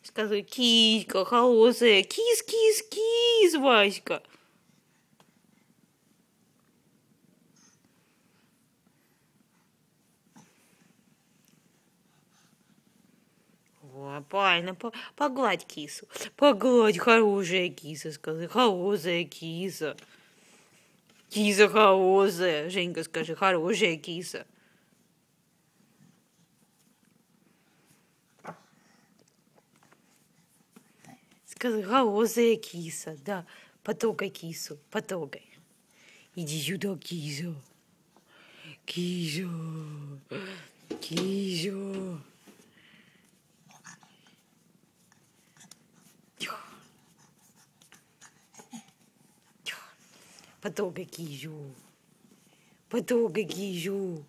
Скажи, киська хорошая, кис, Васька. О, правильно, погладь кису. Погладь, хорошая киса, скажи, хорошая киса. Киса хорошая. Женька, скажи, хорошая киса. Скажи, хорошая киса, да. Потрогай кису, потрогай. Иди сюда, киса. Киса. Киса. Потрогай кизю. Потрогай кизю.